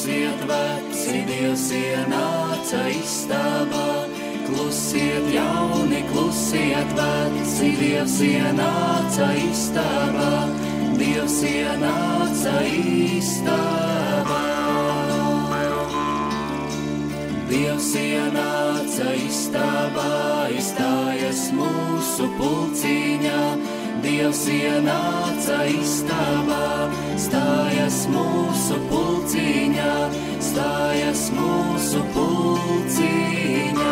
Klusiet, veci, Dievs ienāca istabā. Klusiet, jauni, klusiet, veci, Dievs ienāca istabā. Dievs ienāca istabā. Dievs ienāca istabā, izstājas mūsu pulciņā. Dievs ienāca istabā, stājas mūsu pulciņā, stājas mūsu pulciņā.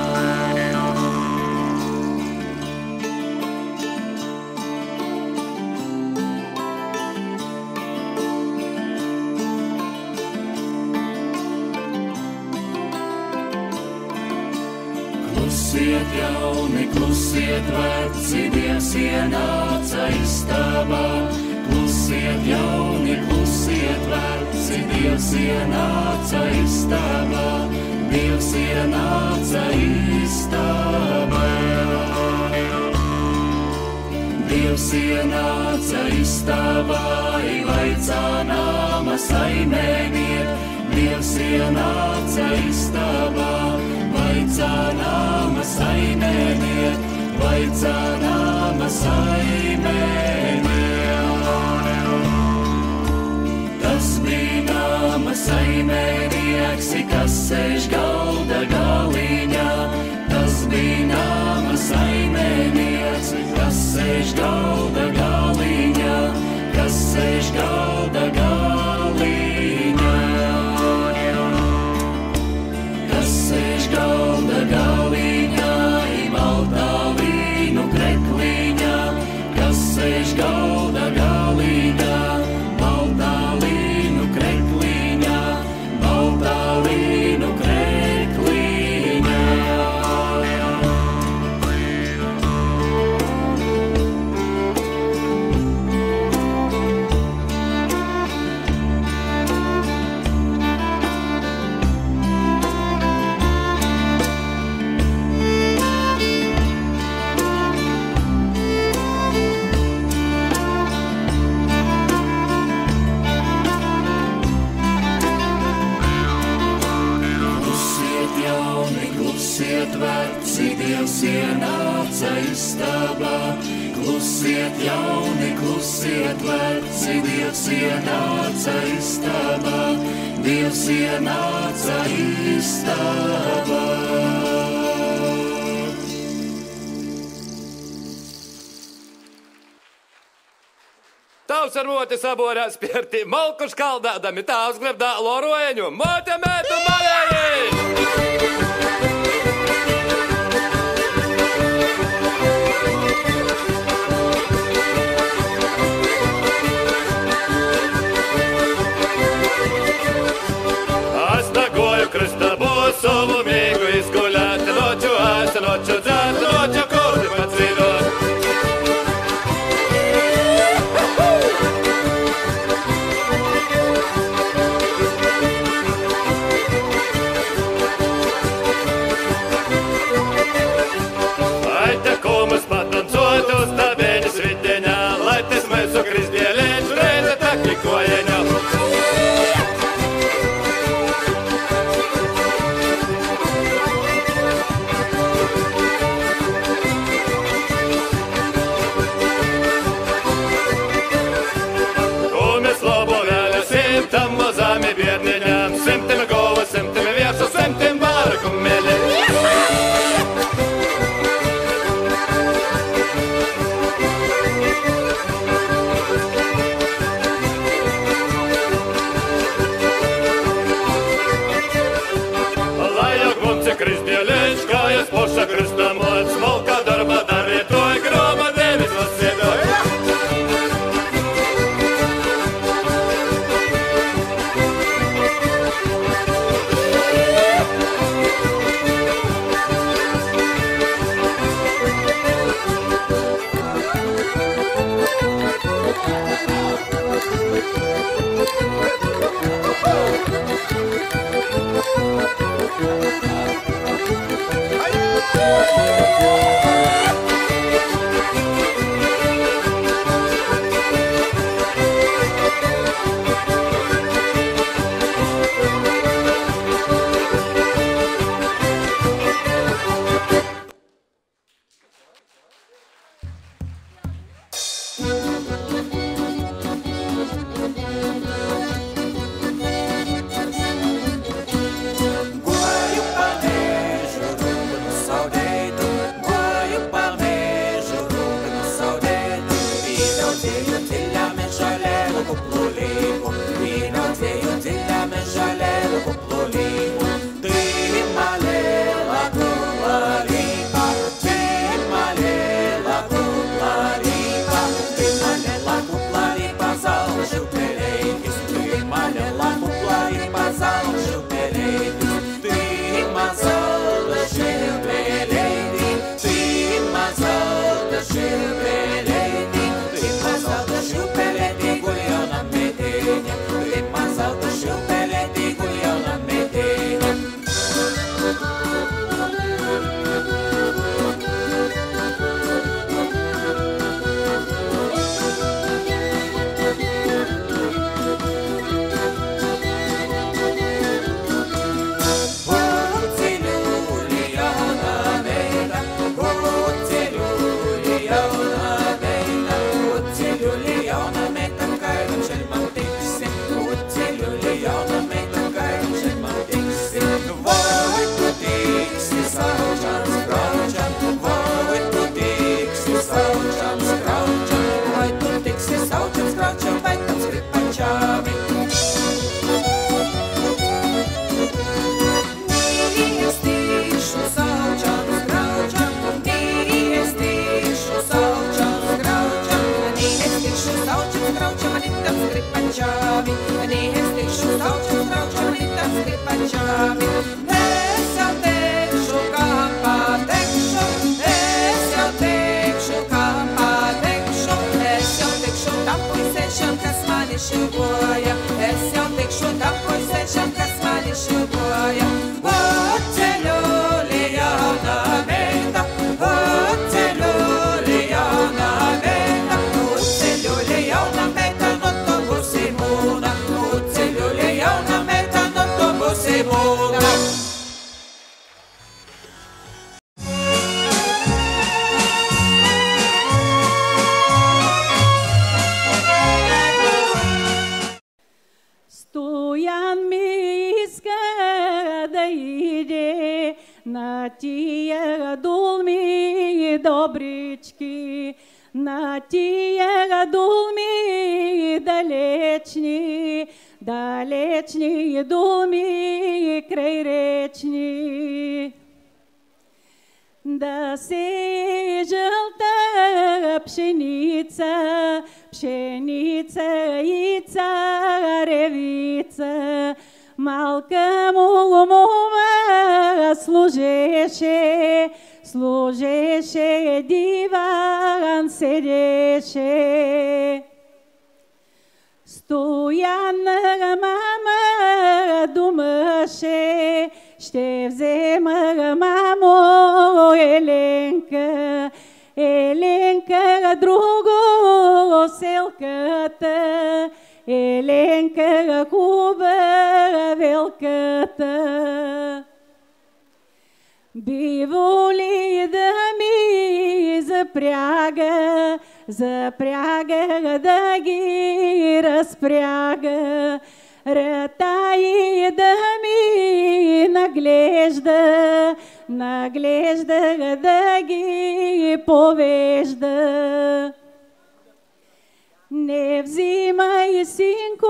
Klusiet, jauni, klusiet, veci, Dievs ienāca istabā. Klusiet, jauni, klusiet, veci, Dievs ienāca istabā. Dievs ienāca istabā. Dievs ienāca istabā, vaicā nama saimēniek. Dievs ienāca istabā. Vaicā nama saimēniek, vaicā nama saimēniek. Tas bija nama saimēnieks, kas sēž galda galiņā. Tas bija nama saimēnieks, kas sēž galda galiņā, kas sēž galda galiņā. Galda galiņā, baltā vīnu krekliņā, kas sēž galda galiņā, baltā vīnu krekliņā, baltā vīnu krekliņā. Klusiet, veci, Dievs ienāca istabā. Klusiet, jauni, klusiet, veci, Dievs ienāca istabā. Dievs ienāca istabā. Tavs ar moti saborās pierti, malku škaldādami, tavs glebdā lorojeņu, mote metu malēji! Savu mīgu izguļāt, noču āsa, noču dzēt, noču kurdi pat zinot. Ai te kumas patancot uz tabeņas videņā, lai tes mēs ukrist bielēču reize tak likojeņā. Simtam mazami bierniņām, simtim gova, simtim viesu, simtim vārku meli. Lai jau gumci kristieļiņš, kājas poša kristamot, smolka darba darītoj, groma devis lasīdoj. Ayo! šļuboja. Es jau tikšu tapu sečam, kas mani šļuboja. Ceļu lijauna meita, ceļu lijauna meita, ceļu lijauna meita, no to būsi mūna, ceļu lijauna meita, no to būsi mūna. На тия дулми добрички, на тия дулми далечни, далечни дулми крайречни. Да се жълта пшеница, пшеница и царевица, малка му мума служеше, служеше, диван седеше. Стояна мама думаше, ще взема мамо Еленка, Еленка друго селката, Еленка хубавелката. Биво ли да ми запряга, запряга да ги разпряга, рата и да ми наглежда, наглежда да ги повежда. Не взимай, синко,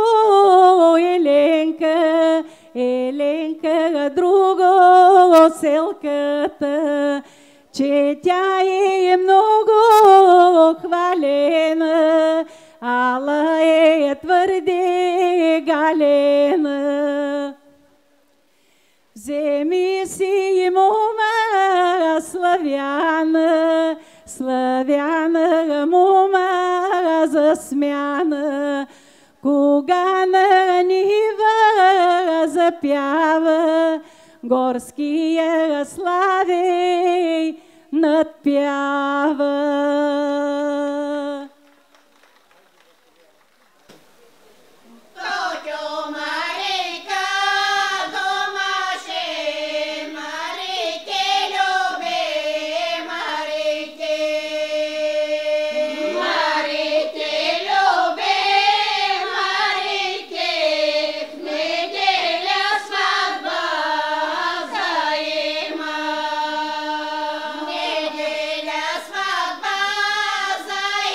Еленка, Еленка друго селката, че тя е много хвалена, ала е твърде галена. Вземи си мума славяна, славяна мума за смяна, кога на нива запява, горския славей надпява. Неделя свадьба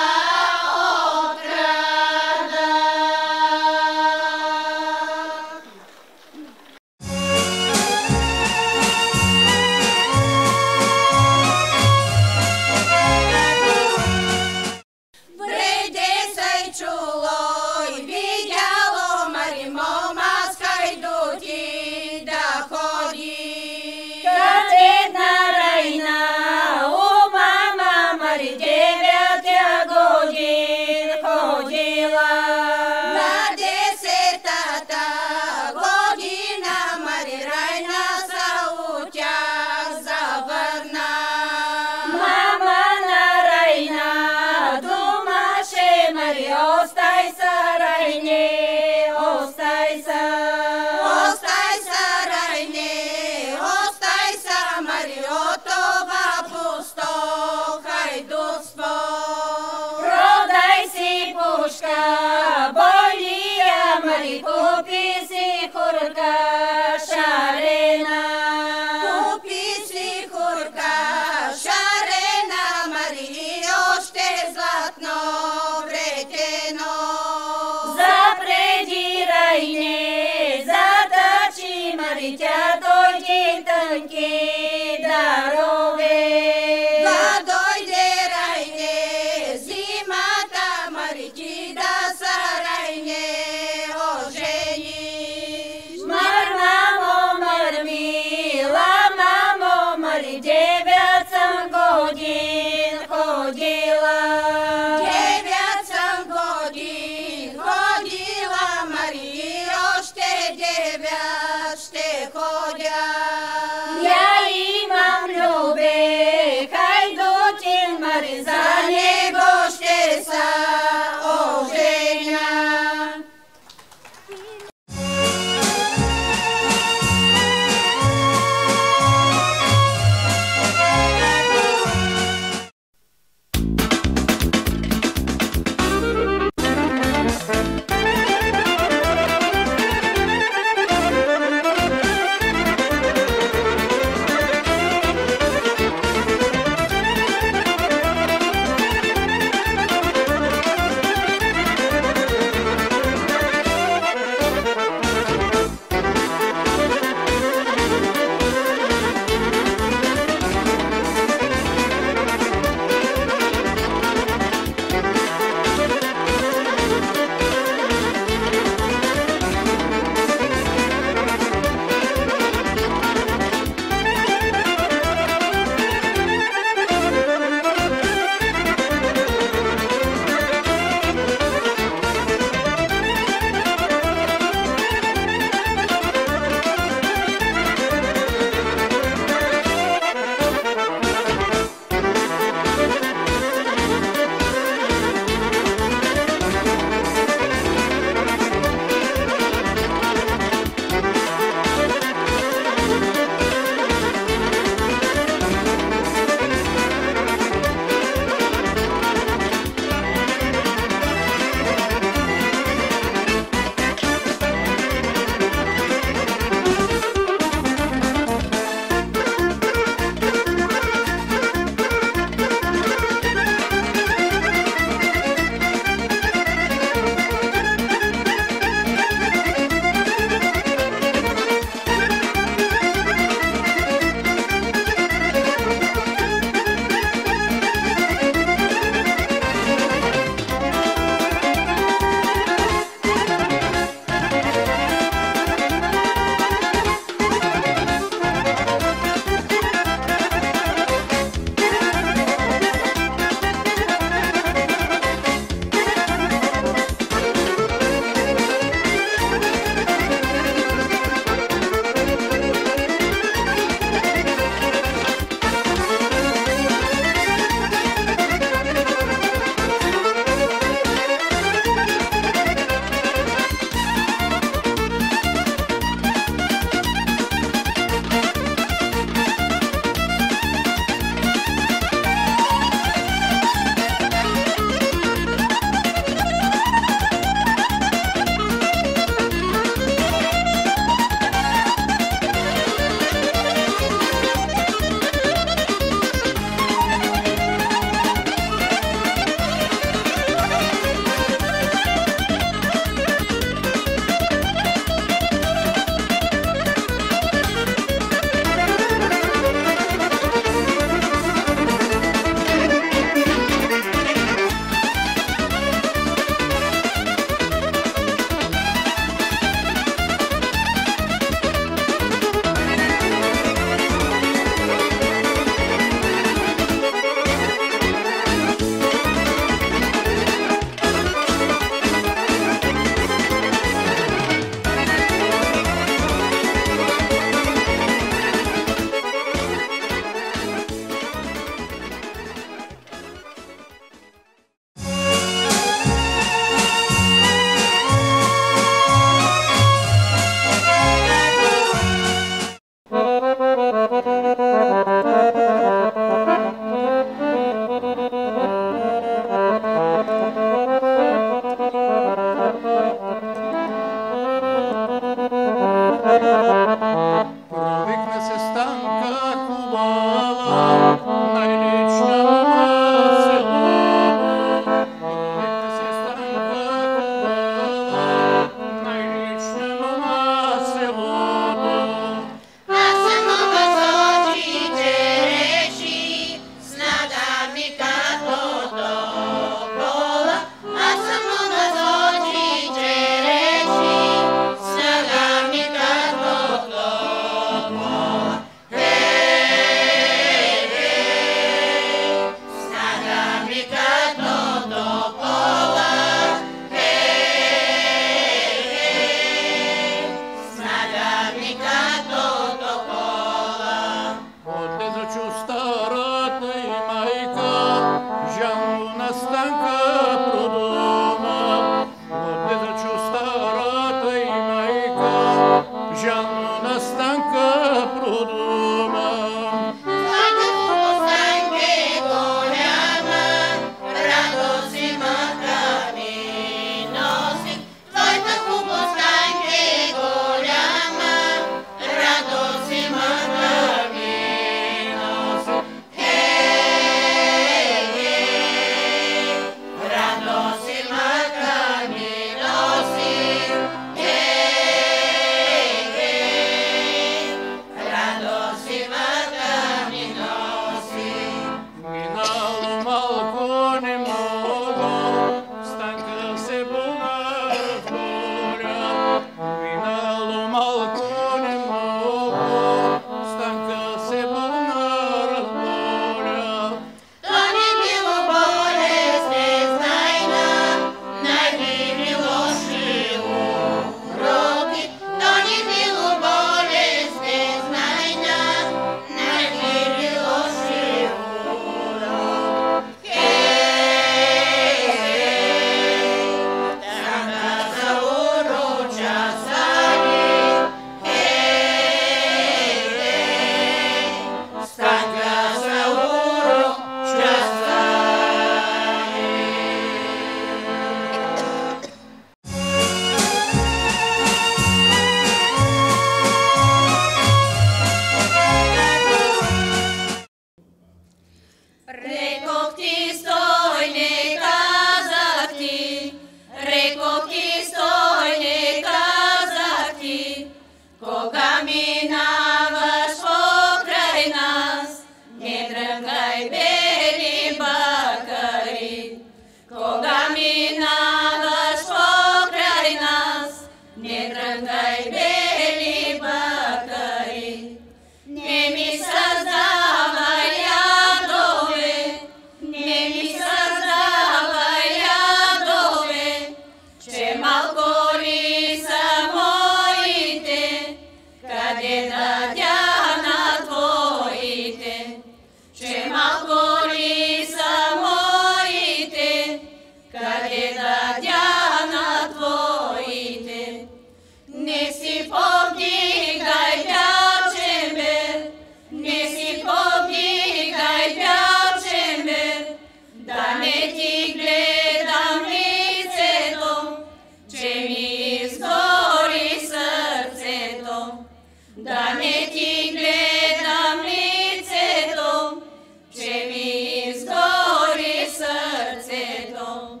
Рекох ти стой, не казах ти, рекох ти стой, не казах ти, кога минаваш покрай нас, не дрънгай бели бакари. Кога минаваш покрай нас, не дрънгай бели бакари. Не ми създавай ядове, не ми създавай ядове, че малко ли са моите, къде да дяна твоите, че малко ли са моите, къде да дяна твоите. Не си повдигай бял чембер, не си повдигай бял чембер, да не ти гледам лицето, че ми изгори сърцето. Да не ти гледам лицето, че ми изгори сърцето.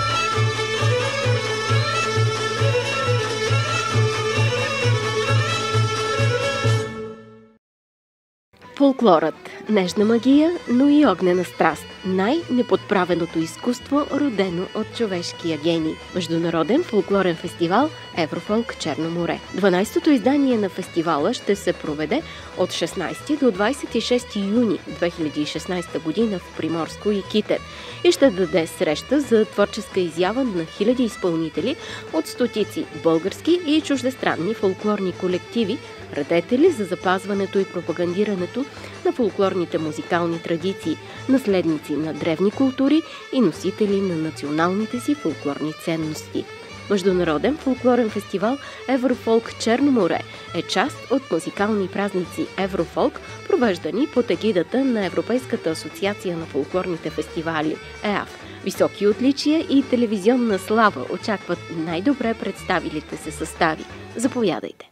Фолклорът – нежна магия, но и огнена страст. Най-неподправеното изкуство, родено от човешкия гений. Международен фолклорен фестивал Еврофолк Черно море. 12-то издание на фестивала ще се проведе от 16 до 26 юни 2016 година в Приморско и Китен и ще даде среща за творческа изява на хиляди изпълнители от стотици български и чуждестранни фолклорни колективи, радетели за запазването и пропагандирането на фолклорните музикални традиции, наследници на древни култури и носители на националните си фолклорни ценности. Международен фолклорен фестивал Еврофолк Черно море е част от музикални празници Еврофолк, провеждани под егидата на Европейската асоциация на фолклорните фестивали ЕАФ. Високи отличия и телевизионна слава очакват най-добре представилите се състави. Заповядайте!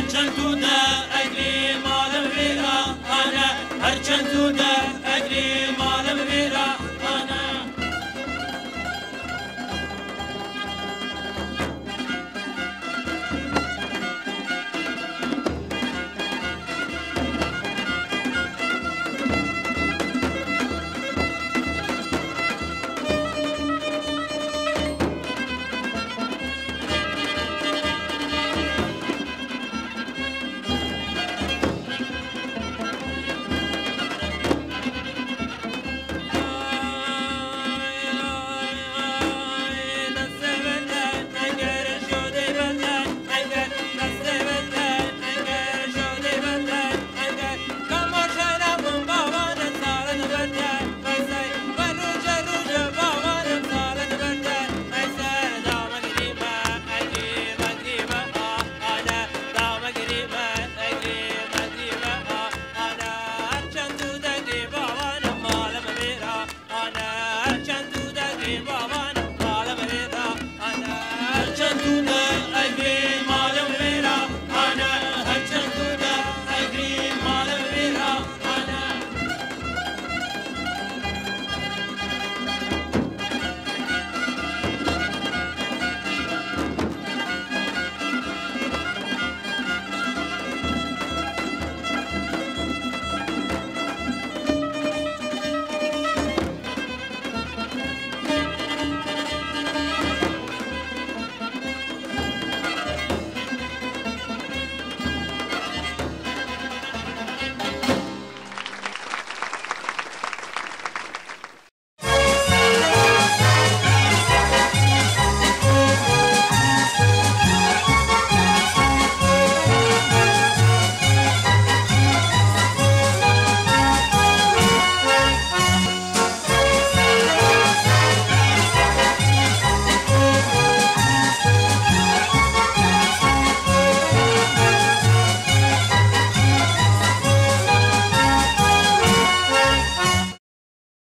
هرچند تو در اگری مالم ویرا آنه هرچند تو در اگری